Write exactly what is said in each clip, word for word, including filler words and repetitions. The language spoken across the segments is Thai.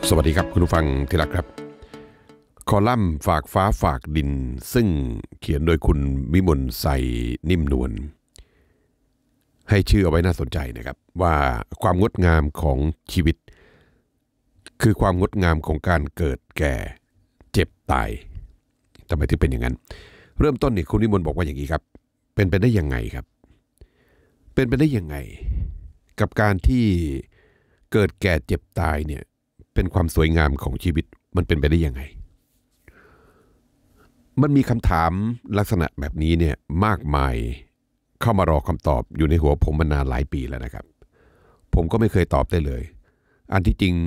สวัสดีครับคุณผู้ฟังที่รักครับคอลัมน์ฝากฟ้าฝากดินซึ่งเขียนโดยคุณวิมลใส่นิ่มนวลให้ชื่อเอาไว้น่าสนใจนะครับว่าความงดงามของชีวิตคือความงดงามของการเกิดแก่เจ็บตายทำไมถึงเป็นอย่างนั้นเริ่มต้นนี่คุณวิมลบอกว่าอย่างนี้ครับเป็นไปได้ยังไงครับเป็นไปได้ยังไงกับการที่เกิดแก่เจ็บตายเนี่ยเป็นความสวยงามของชีวิตมันเป็นไปได้ยังไงมันมีคำถามลักษณะแบบนี้เนี่ยมากมายเข้ามารอคำตอบอยู่ในหัวผมมานานหลายปีแล้วนะครับผมก็ไม่เคยตอบได้เลยอันที่จริง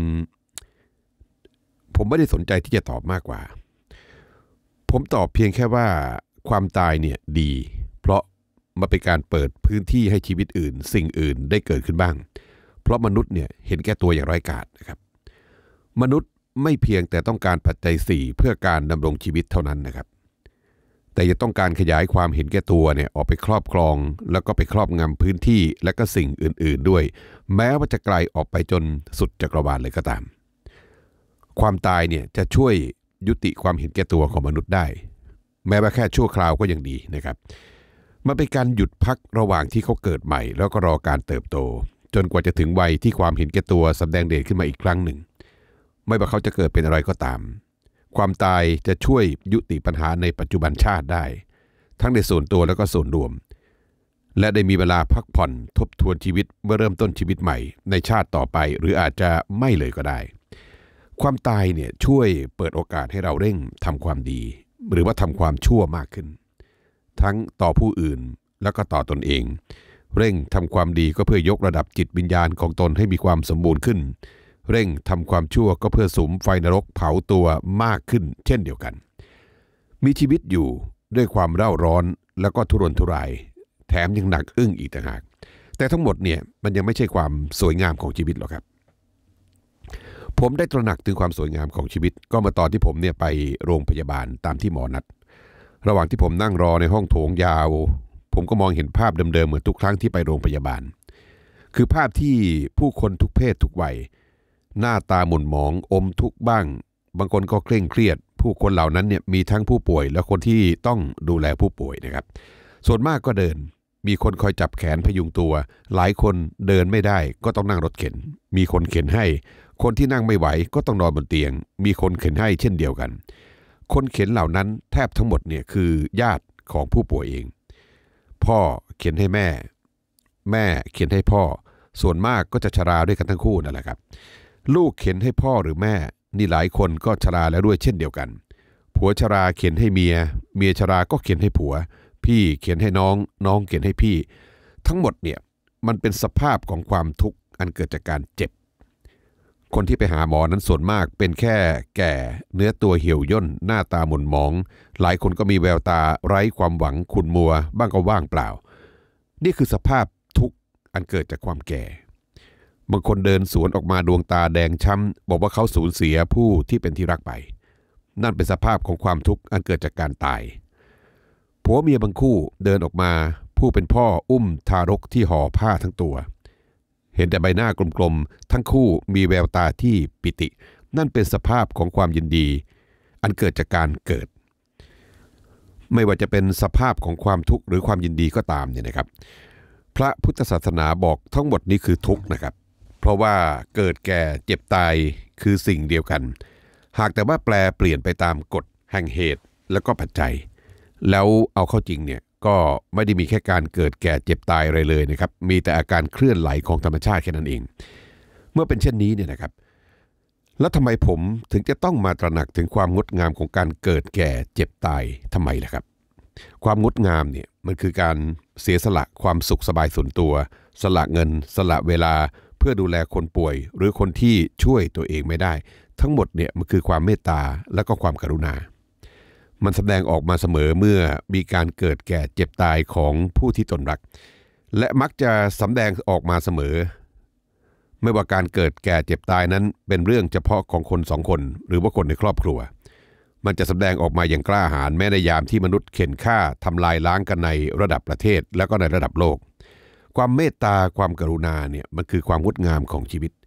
ผมไม่ได้สนใจที่จะตอบมากกว่าผมตอบเพียงแค่ว่าความตายเนี่ยดีเพราะมันเป็นการเปิดพื้นที่ให้ชีวิตอื่นสิ่งอื่นได้เกิดขึ้นบ้างเพราะมนุษย์เนี่ยเห็นแก่ตัวอย่างไร้กาจนะครับมนุษย์ไม่เพียงแต่ต้องการปัจจัยสี่เพื่อการดำรงชีวิตเท่านั้นนะครับแต่ยังต้องการขยายความเห็นแก่ตัวเนี่ยออกไปครอบครองแล้วก็ไปครอบงำพื้นที่และก็สิ่งอื่นๆด้วยแม้ว่าจะไกลออกไปจนสุดจักรวาลเลยก็ตามความตายเนี่ยจะช่วยยุติความเห็นแก่ตัวของมนุษย์ได้แม้ว่าแค่ชั่วคราวก็ยังดีนะครับมันเป็นการหยุดพักระหว่างที่เขาเกิดใหม่แล้วก็รอการเติบโตจนกว่าจะถึงวัยที่ความเห็นแก่ตัวแสดงเดชขึ้นมาอีกครั้งหนึ่งไม่ว่าเขาจะเกิดเป็นอะไรก็ตามความตายจะช่วยยุติปัญหาในปัจจุบันชาติได้ทั้งในส่วนตัวแล้วก็ส่วนรวมและได้มีเวลาพักผ่อนทบทวนชีวิตเมื่อเริ่มต้นชีวิตใหม่ในชาติต่อไปหรืออาจจะไม่เลยก็ได้ความตายเนี่ยช่วยเปิดโอกาสให้เราเร่งทำความดีหรือว่าทำความชั่วมากขึ้นทั้งต่อผู้อื่นแล้วก็ต่อตนเองเร่งทำความดีก็เพื่อยกระดับจิตวิญญาณของตนให้มีความสมบูรณ์ขึ้นเร่งทำความชั่วก็เพื่อสุมไฟนรกเผาตัวมากขึ้นเช่นเดียวกันมีชีวิตอยู่ด้วยความเร่าร้อนแล้วก็ทุรนทุรายแถมยังหนักอึ้งอีกต่างหากแต่ทั้งหมดเนี่ยมันยังไม่ใช่ความสวยงามของชีวิตหรอกครับผมได้ตระหนักถึงความสวยงามของชีวิตก็มาตอนที่ผมเนี่ยไปโรงพยาบาลตามที่หมอนัดระหว่างที่ผมนั่งรอในห้องโถงยาวผมก็มองเห็นภาพเดิมๆเหมือนทุกครั้งที่ไปโรงพยาบาลคือภาพที่ผู้คนทุกเพศทุกวัยหน้าตาหม่นหมองอมทุกข์บ้างบางคนก็เคร่งเครียดผู้คนเหล่านั้นเนี่ยมีทั้งผู้ป่วยและคนที่ต้องดูแลผู้ป่วยนะครับส่วนมากก็เดินมีคนคอยจับแขนพยุงตัวหลายคนเดินไม่ได้ก็ต้องนั่งรถเข็นมีคนเข็นให้คนที่นั่งไม่ไหวก็ต้องนอนบนเตียงมีคนเข็นให้เช่นเดียวกันคนเข็นเหล่านั้นแทบทั้งหมดเนี่ยคือญาติของผู้ป่วยเองพ่อเข็นให้แม่แม่เข็นให้พ่อส่วนมากก็จะชราด้วยกันทั้งคู่นั่นแหละครับลูกเข็นให้พ่อหรือแม่นี่หลายคนก็ชราแล้วด้วยเช่นเดียวกันผัวชราเข็นให้เมียเมียชราก็เข็นให้ผัวพี่เข็นให้น้องน้องเข็นให้พี่ทั้งหมดเนี่ยมันเป็นสภาพของความทุกข์อันเกิดจากการเจ็บคนที่ไปหาหมอนั้นส่วนมากเป็นแค่แก่เนื้อตัวเหี่ยวย่นหน้าตาหม่นหมองหลายคนก็มีแววตาไร้ความหวังขุ่นมัวบ้างก็ว่างเปล่านี่คือสภาพทุกข์อันเกิดจากความแก่บางคนเดินสวนออกมาดวงตาแดงช้ำบอกว่าเขาสูญเสียผู้ที่เป็นที่รักไปนั่นเป็นสภาพของความทุกข์อันเกิดจากการตายผัวเมียบางคู่เดินออกมาผู้เป็นพ่ออุ้มทารกที่ห่อผ้าทั้งตัวเห็นแต่ใบหน้ากลมๆทั้งคู่มีแววตาที่ปิตินั่นเป็นสภาพของความยินดีอันเกิดจากการเกิดไม่ว่าจะเป็นสภาพของความทุกข์หรือความยินดีก็ตามเนี่ยนะครับพระพุทธศาสนาบอกทั้งหมดนี้คือทุกข์นะครับเพราะว่าเกิดแก่เจ็บตายคือสิ่งเดียวกันหากแต่ว่าแปลเปลี่ยนไปตามกฎแห่งเหตุและก็ปัจจัยแล้วเอาเข้าจริงเนี่ยก็ไม่ได้มีแค่การเกิดแก่เจ็บตายอะไรเลยนะครับมีแต่อาการเคลื่อนไหลของธรรมชาติแค่นั้นเองเมื่อเป็นเช่นนี้เนี่ยนะครับแล้วทำไมผมถึงจะต้องมาตระหนักถึงความงดงามของการเกิดแก่เจ็บตายทำไมล่ะครับความงดงามเนี่ยมันคือการเสียสละความสุขสบายส่วนตัวสละเงินสละเวลาเพื่อดูแลคนป่วยหรือคนที่ช่วยตัวเองไม่ได้ทั้งหมดเนี่ยมันคือความเมตตาและก็ความกรุณามันแสดงออกมาเสมอเมื่อมีการเกิดแก่เจ็บตายของผู้ที่ตนรักและมักจะสำแดงออกมาเสมอไม่ว่าการเกิดแก่เจ็บตายนั้นเป็นเรื่องเฉพาะของคนสองคนหรือว่าคนในครอบครัวมันจะแสดงออกมาอย่างกล้าหาญแม้ในยามที่มนุษย์เข็นฆ่าทำลายล้างกันในระดับประเทศและก็ในระดับโลกความเมตตาความกรุณาเนี่ยมันคือความงดงามของชีวิต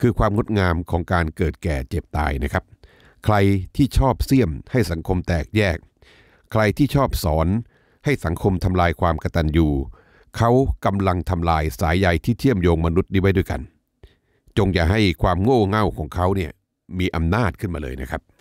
คือความงดงามของการเกิดแก่เจ็บตายนะครับใครที่ชอบเสี่ยมให้สังคมแตกแยกใครที่ชอบสอนให้สังคมทำลายความกตัญญูเขากำลังทำลายสายใยที่เชื่อมโยงมนุษย์นี้ไว้ด้วยกันจงอย่าให้ความโง่เง่าของเขาเนี่ยมีอำนาจขึ้นมาเลยนะครับ